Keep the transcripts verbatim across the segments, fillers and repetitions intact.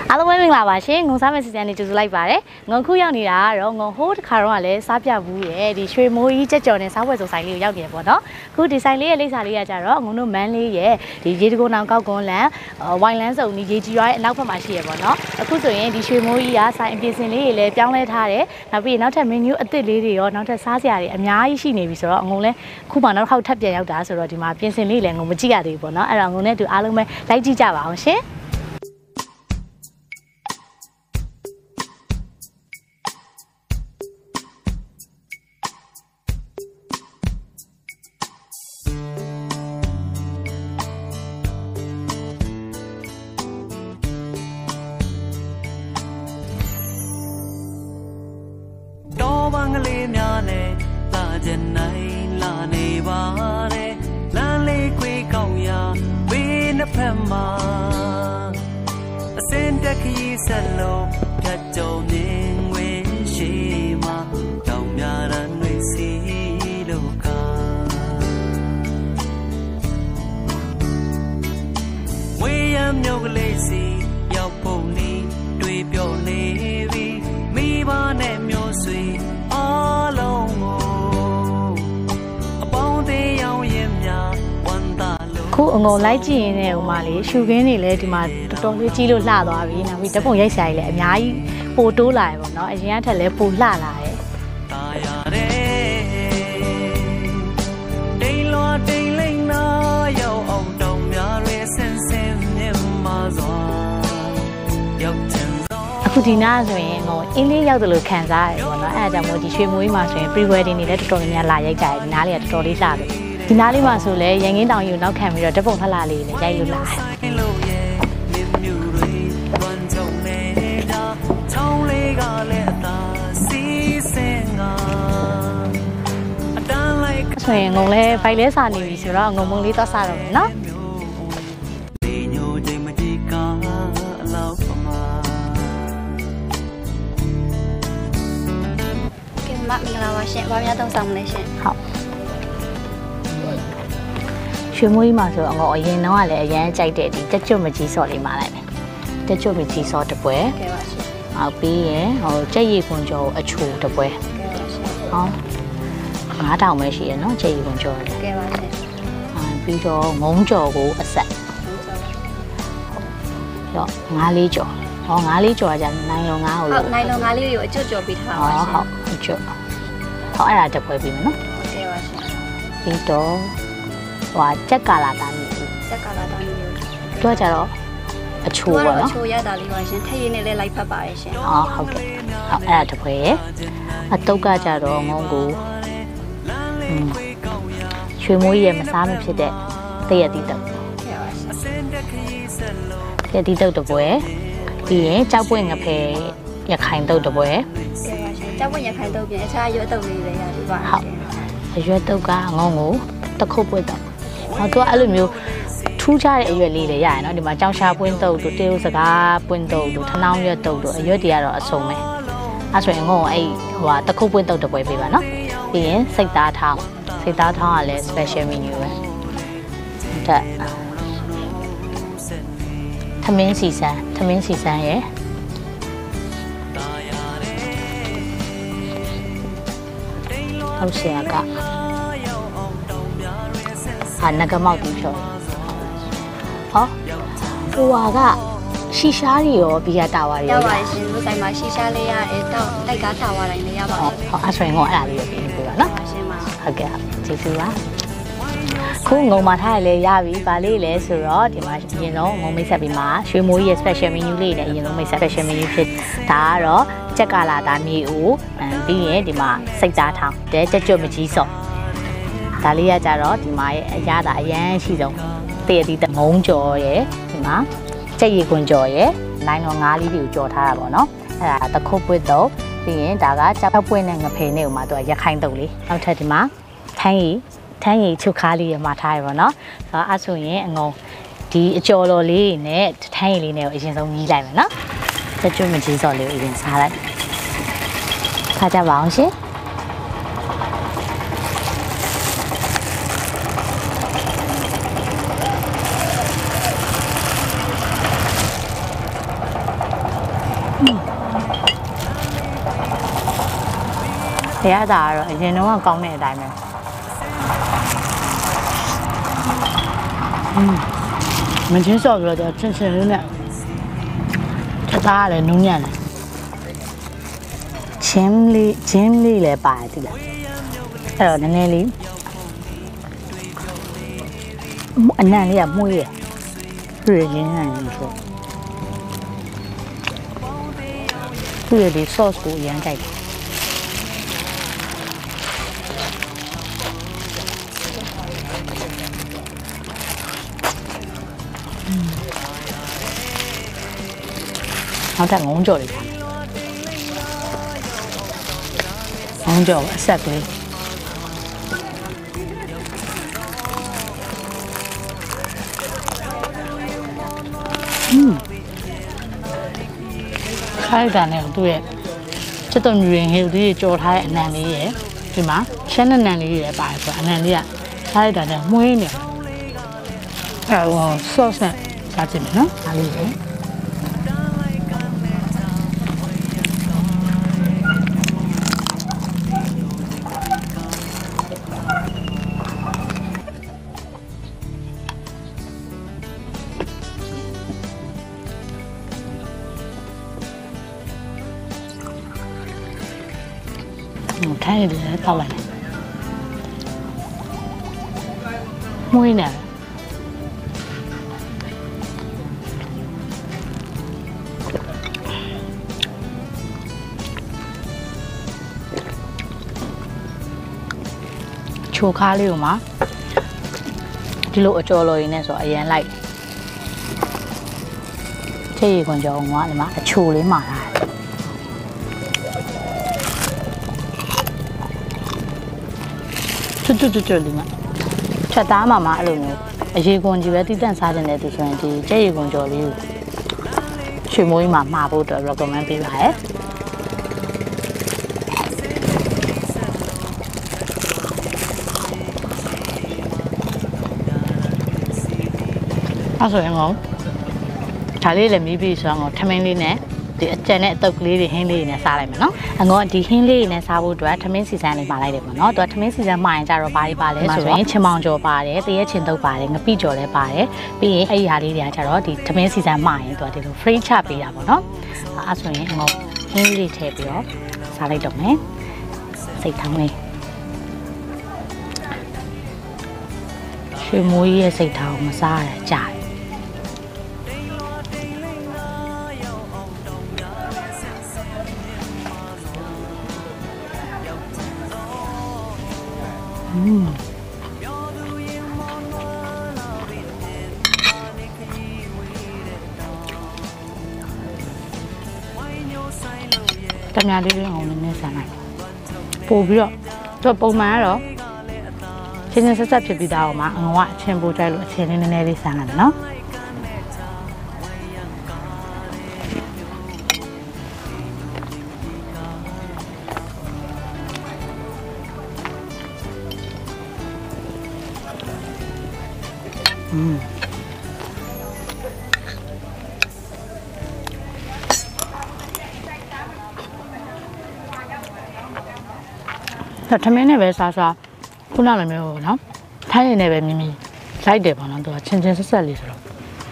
အားလုံးပဲမင်္ဂလာပါရှင်ငုံစားမဲ့စီစဉ်နေကြိုဆိုလိုက်ပါတယ်ငုံခုရောက်နေတာကတော့ငုံဟိုးတစ်ခါတော့ကလည်းစားပြဘူးရဲ့ဒီရွှေမိုးကြီးကြက်ကြော်နဲ့စားဝယ်စုံဆိုင်လေးကိုရောက်နေပေါ့နော်အခုဒီဆိုင်လေးရဲ့လိပ်စာလေးကကြတော့ငုံတို့မန်းလေးရဲ့ဒီရေတကုန်းအောင်ကောက်ကွန်းလန်ဝိုင်လန်းစုံဒီရေကြီးရွာရဲ့အနောက်ဘက်မှာရှိရပေါ့နော်အခုဆိုရင်ဒီရွှေမိုးကြီးကဆိုင်အပြင်စင်လေးတွေလည်းပြောင်းလဲထားတယ်နောက်ပြီးနောက်ထပ်မင်းမျိုးအသစ်လေးတွေရောနောက်ထပ်စားစရာတွေအများကြီးရှိနေပြီဆိုတော့ငုံလဲခုမှနောက်တစ်ခေါက်ထပ်ပြန်ရောက်တာဆိုတော့ဒီမှာပြင်စင်လေးလည်းငုံမကြည့်ရသေးဘူးပေါ့နော်အဲ့တော့ငုံနဲ့တူအားလုံးပဲလိုက်ကြည့်ကြပါအောင်ရှင်ခုအငုံလိုက်ကြည့်ရင်လည်းဟိုမှာလေရှူခင်းတွေလည်းဒီမှာတော်တော်လေးကြီးလို့လှသွားပြီနောက်ပြီးဓာတ်ပုံရိုက်ဆရာကြီးလည်းအများကြီးပိုတိုးလာရပေါ့နော်အရင်ကထက်လည်းပိုလှလာတယ်အခုဒီနားဆိုရင်ဟိုအင်းလေးရောက်တယ်လို့ခံစားရတယ်ပေါ့နော်အဲအကြောင်းမို့ဒီရွှေမွေးမှာဆိုရင် pre wedding တွေလည်းတော်တော်များများလာရိုက်ကြတယ်ဒီနားလေးကတော်တော်လေးလှတယ်ဒီနားလေးမှာဆိုလဲရန်ကင်းတောင်ယူနောက်ခံပြီးတော့ဓာတ်ပုံဖက်လာလေးလည်းရိုက်လို့လာဆိုရင်ငုံလဲဖိုက်လဲစာနေပြီဆိုတော့ငုံမုံလေးတော့စားတော့မယ်နော်မင်္ဂလာပါရှင်။ဘာများတုံးဆောင်မလဲရှင်။ဟုတ်။ရွှေမွေးမှာဆိုအငေါအရင်တော့ကလည်းအရန်ကြိုက်တဲ့ဒီတက်ကျွတ်မကြီးစော်လေးမှာလိုက်မယ်။တက်ကျွတ်မကြီးစော်တစ်ပွဲ။ကဲပါရှင်။နောက်ပြီးရင်ဟိုကြက်ရည်ကွန်ကျော်အချိုတစ်ပွဲ။ကဲပါရှင်။ဟောငါးတောင်ပဲရှိရနော်ကြက်ရည်ကွန်ကျော်လေး။ကဲပါရှင်။အာပြီးတော့ငုံကျော်ကိုအဆက်။ဟုတ်။တော့ငါးလေးကျော်။ဟောငါးလေးကျော်ကကြာနိုင်လုံငါးကိုဟုတ်နိုင်လုံငါးလေးကိုအကျွတ်ကျော်ပေးထားပါရှင်။ဟုတ်အကျွတ်ဟောအဲ့ဒါတစ်ပွဲပြီးမယ်နော်။ဟုတ်ကဲ့ပါရှင်။ပြီးတော့ဟိုကြက်ကာလာသားမျိုးကြက်ကာလာသားမျိုးသူကကြတော့အချိုပေါ့နော်။အချိုရတာလေးပါရှင်။ထည့်ရည်နဲ့လည်းလိုက်ဖက်ပါတယ်ရှင်။အော်ဟုတ်ကဲ့။ဟောအဲ့ဒါတစ်ပွဲရဲ့အတုတ်ကကြတော့ငုံကိုရွှေမိုးရဲ့မစားမဖြစ်တဲ့တရက်တီးတုပ်။ဟုတ်ကဲ့ပါရှင်။တရက်တီးတုပ်တစ်ပွဲပြီးရင်ကြောက်ပွင့်ငဖဲရခိုင်တုပ်တစ်ပွဲကျောက်ပွင့်ရခိုင်တုပ်ပြင်အခြားရွက်တုပ်လေးတွေရရှိပါဟုတ်အရွက်တုပ်ကငုံကိုတခုတ်ပွင့်တုပ်ဟောသူကအဲ့လိုမျိုးထူးခြားတဲ့အရွက်လေးတွေရရနော်ဒီမှာကြောင်ရှာပွင့်တုပ်တို့တေးဥစကားပွင့်တုပ်တို့ထနောင်းရွက်တုပ်တို့အရွက်တွေကတော့အစုံပဲအဲ့ဆိုရင်ငုံအဲ့ဟိုတခုတ်ပွင့်တုပ်တစ်ပွဲပေးပါနော်ပြီးရင်စိတ်သားထောင်းစိတ်သားထောင်းကလည်း special menu ပဲဒါသမင်းစီစံသမင်းစီစံရဲ့ဟုတ်ဆရာကဟာငကမောက်ပြီးဖြောဟောဟိုဟာကရှီရှားတွေရောဘီယာတာဝါတွေရောရပါတယ်ရှင်လူဆိုင်မှာရှီရှားလေးရတယ်တောက်တိုက်ကတာဝါတိုင်းလည်းရပါတယ်ဟောအဲ့ဆိုရင်ဟောအဲ့ဒါလေးကိုပြင်ပေးပါနော်ဟုတ်ကဲ့ကျေးဇူးပါခုငုံမာထားရလဲရပြီဗာလေးလဲဆိုတော့ဒီမှာအရင်ဆုံးငုံမိတ်ဆက်ပြီးမှာရွှေမိုးရဲ့ special menu လေးနဲ့အရင်ဆုံးမိတ်ဆက် special menu ဖြစ်ဒါကတော့ကြက်ကလာသားမြေအိုပြီးရင်ဒီမှာစိတ်သားထောင်းတဲကြက်ကြွမကြီးစော့ဒါလေးကကြတော့ဒီမှာရဲ့အရသာအရန်ရှိဆုံးတည့်ရတီးငုံကြော်ရဲ့ဒီမှာကြက်ရည်ကွန်ကြော်ရဲ့နိုင်တော်ငါးလေးတွေကိုကြော်ထားတာပေါ့နော်အဲ့ဒါတခုတ်ပွတ်တော့ပြီးရင်ဒါကကြောက်ပွင့်နဲ့ငဖယ်နဲ့ဥမှာသူကရခိုင်တုပ်လေးနောက်ထပ်ဒီမှာထန်းရည်ထန်းရည်ချုပ်ခါလေးရမှာထားရပါတော့ဆိုတော့အဲ့ဆိုရင်အငုံဒီအကျော်တော်လေးနဲ့ထန်းရည်လေးနဲ့ကိုအရင်ဆုံးညီးလိုက်မယ်နော်ကြက်ကြွမကြီးစော်လေးကိုအရင်စားလိုက်ခါကြပါအောင်ရှင်အရသာကတော့အရင်တော့ကောင်းတဲ့အတိုင်းပဲอืมမချင်းဆော့ပြီးတော့ချင်းချင်းလေးနဲ့ချက်သားရတယ်နူးညံ့တယ်ချင်းလေးချင်းလေးလည်းပါတယ်ဒီလားအဲ့တော့နည်းနည်းလေးအနံ့လေးကမှုရပြည့်ရင်းနေလို့ဆိုပြည့်ဒီ sauce ကိုရမ်းကြိုက်တယ်နောက်ထပ်ငုံကြော်လေးငုံကြော်အဆက်ကလေးอืมခိုင်းတာနဲ့သူ့ရဲ့စက်တုံညရင်ဟေးဒီကြော်ထားတဲ့အနံလေးရယ်ဒီမှာရှမ်းနံလေးရယ်ပါတယ်ဆိုအနံလေးကခိုင်းတာနဲ့မှုင်းနေအဲ့ဟို sauce နဲ့စားကြည့်မယ်နော်ဒါလေးရယ်ခိုင်းရတယ်တောက်လိုက်မွေးနေချိုခါလေးကိုမှဒီလိုအကြော်လိုရင်းနဲ့ဆိုအရင်လိုက်ချေရီခွန်ကြောင်ကဒီမှာအချိုလေးမှာလာကျွတ်ကျွတ်ကျွတ်လေးမှာချက်သားမှာမှအဲ့လိုမျိုးအရေခွန်ကြီးပဲတိတန့်စားတဲ့သူဆိုရင်ဒီကျဲရေခွန်ကြော်လေးကိုရွှေမိုးကြီးမှာမှာဖို့အတွက် recommend ပေးပါရယ်အဲ့ဆိုရင်တော့ဒါလေးလည်းမီးပြီးဆိုတော့ထမင်းလေးနဲ့ဒီအကျန်တဲ့အတုပ်ကလေးတွေဟင်းလေးတွေနဲ့စားလိုက်မယ်နော်အငေါဒီဟင်းလေးတွေနဲ့စားဖို့အတွက်ထမင်းစီစံလေးမှာလိုက်တယ်ပေါ့နော်သူကထမင်းစီစံမှာရင်ကြတော့ဘာတွေပါလဲဆိုရင်ချင်းမောင်ကြော်ပါတယ်တရက်ချင်းတုပ်ပါတယ်ငပိကြော်လည်းပါတယ်ပြီးရင်အဲ့ဒီဟာလေးတွေကကြတော့ဒီထမင်းစီစံမှာရင်သူကဒီလို free ချပေးတာပေါ့နော်အဲ့ဆိုရင်အငေါဟင်းလေးထည့်ပြီးတော့စားလိုက်တော့မယ်စိတ်ထောင်းလေးရွှေမိုးကြီးရဲ့စိတ်ထောင်းမစားရကြတယ်อืมတမန်လေးလေးအောင်နည်းဆန်လိုက်ပို့ပြီးတော့သူပုံမှန်ကတော့ချင်းချင်းဆက်ဆက်ဖြစ်ပြီးသားအောင်မှာအငုံကအချင်းပို့ကြိုက်လို့အချင်းလေးနည်းနည်းလေးဆန်လိုက်မယ်နော်อืมဒါထမင်းနဲ့ပဲစားစားခုနလိုမျိုးပေါ့နော်ထိုင်းရည်နဲ့ပဲမြင်မြင်လိုက်တယ်ပေါ့နော်သူကချင်းချင်းဆက်ဆက်လေးဆိုတော့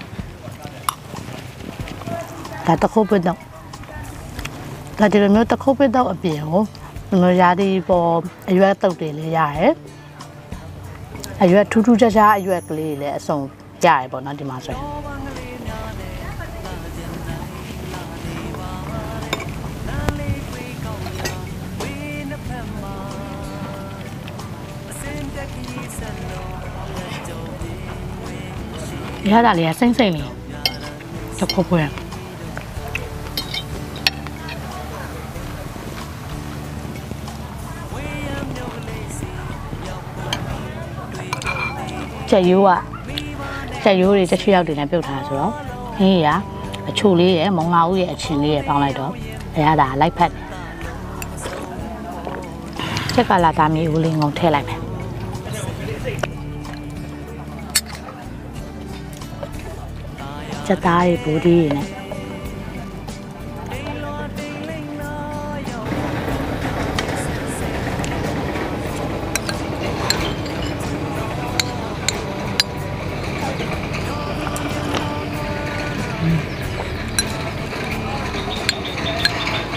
ဒါတခုပ်ပတော့ဒါဒီလိုမျိုးတခုပ်ပတော့အပြင်ကိုဒီလိုရာသီပေါ်အရွက်တုပ်တွေလည်းရတယ်အရွက်ထူးထူးခြားခြားအရွက်ကလေးလည်းအစုံရတယ်ပေါ့နော်ဒီမှာဆိုရင်ရတာလေးကစိမ့်စိမ့်လေးတခုပ်ပွဲချက်ရိုးကချက်ရိုးတွေချက်ချွေရောက်တွေနဲ့ပြုတ်ထားဆိုတော့ဟင်းရအချိုလေးရယ်မုံလာဦးရဲ့အချင်းလေးရယ်ပေါင်းလိုက်တော့အရသာလိုက်ဖက်ချက်ကလာသားမျိုးဦးလေးငုံထည့်လိုက်မယ်ချက်သားတွေဘူဒီတွေနဲ့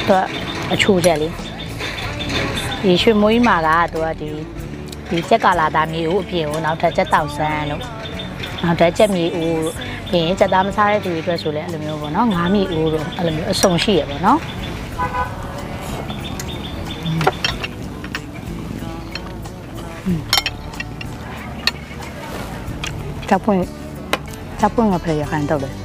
အချိုးချက်လေးဒီရွှေမွေးမှာကသူကဒီဒီကြက်ကလာသားမြေဦးအပြင်ကိုနောက်ထပ်ကြက်တောက်ဆန်းလို့နောက်ထပ်ကြက်မြေဦးလို့ပြင်ကြက်သားမစားတဲ့သူတွေအတွက်ဆိုလည်းအဲ့လိုမျိုးပေါ့နော်ငါးမြေဦးလို့အဲ့လိုမျိုးအစုံရှိရပေါ့နော်จับปุ่นจับปุ่นกับเพลย์ขันตกเลย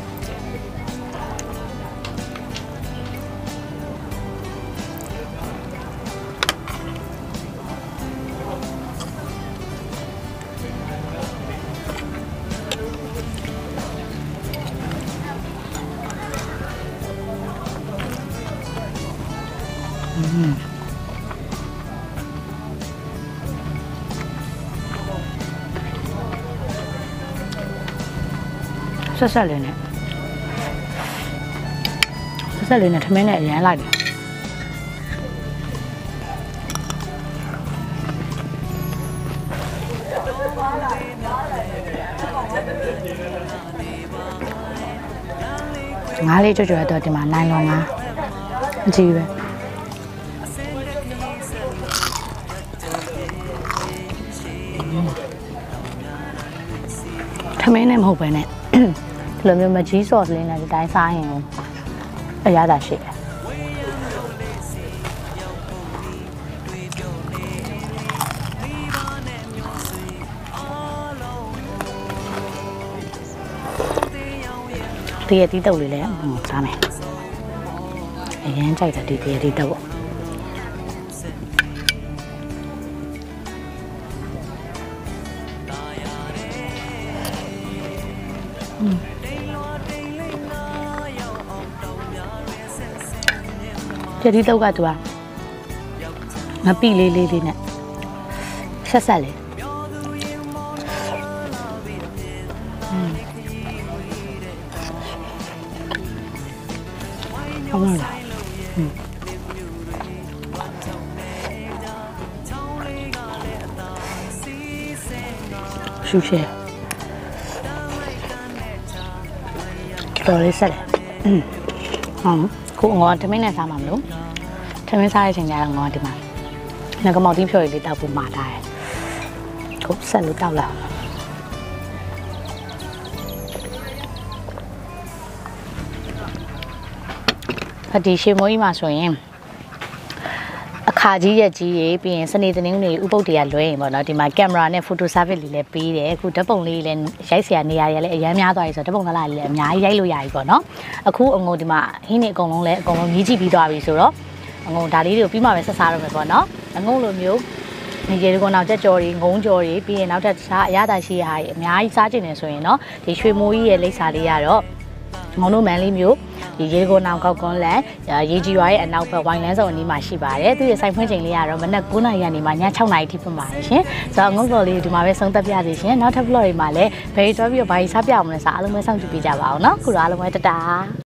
อืมဆက်ဆက်လေးနဲ့ဆက်ဆက်လေးနဲ့ထမင်းနဲ့အရန်လိုက်တယ်ငါးလေးကြွကြွတော့ဒီမှာနိုင်လောငါးအကြည့်ပဲထမင်းနဲ့မဟုတ်ပဲနဲ့ဒီလိုမျိုးမကြီးဆော့စ်လေးနဲ့ဒီတိုင်းစားရင်အရသာရှိတယ်တရတီးတုပ်လေးလည်းစားမယ်အရင်ကြိုက်တာဒီတရတီးတုပ်ပေါ့ကြက်ဒီတုပ်ကသူကငပိလေးလေးလေးနဲ့ဆက်ဆက်လေးဟုတ်လားရှူရှဲတော်လေးဆက်တယ်ဟုတ်ကိုငေါထမင်းနဲ့စားမှာမလို့ထမင်းစားတဲ့အချိန်ကျတော့ငေါဒီမှာငါကမောက်တီးဖြော်ရည်လေးတောက်ဖို့မှာထားတယ်ကိုဆက်လို့တောက်လာဖတ်ဒီရှေမိုးကြီးမှာဆိုရင်အခါကြီးရက်ကြီးရေးပြီးရင်စနေတနင်္ဂနွေဥပုပ်တွေကလွဲရင်ပေါ့နော်ဒီမှာကင်မရာနဲ့ဖိုတိုဆာဗစ်လေးလည်းပေးတယ်အခုဓာတ်ပုံလေးလည်းရိုက်เสียနေရာတွေလည်းအများများသွားပြီဆိုတော့ဓာတ်ပုံကလာလည်းအများကြီးရိုက်လို့ရပြီပေါ့နော်အခုအငုံဒီမှာဟင်းနေအကုန်လုံးလည်းအကုန်လုံးမြည်ကြည့်ပြီးသွားပြီဆိုတော့အငုံဒါလေးတွေကိုပြီးမှပဲဆက်စားရမယ်ပေါ့နော်အငုံလိုမျိုးဒီရေကောင်နောက်ချက်ကြော်တွေငုံကြော်တွေပြီးရင်နောက်ထပ်တခြားအရသာရှိရာတွေအများကြီးစားကျင်နေဆိုရင်တော့ဒီရွှေမိုးကြီးရဲ့လိပ်စာလေးကတော့ငုံတို့မန်လေးမျိုးဒီရေကိုနောင်ကောက်ကွန်းလန်ရေကြီးရွာရဲ့အနောက်ဘက်ဝိုင်းလန်းစုံအနီးမှာရှိပါတယ်သူရဲ့ဆိုင်ဖွင့်ချိန်လေးကတော့မနက်၉နာရီကနေမှည၆နာရီထိဖွင့်ပါတယ်ရှင်ဆိုတော့ငုံတော်လေးဒီမှာပဲဆုံးသက်ပြစီရှင်နောက်ထပ် vlog တွေမှာလည်းဘယ်တွဲပြီးတော့ဘာကြီးစားပြအောင်လဲစားအားလုံးပဲစောင့်ကြည့်ပေးကြပါအောင်နော်ခုတော့အားလုံးပဲတတာ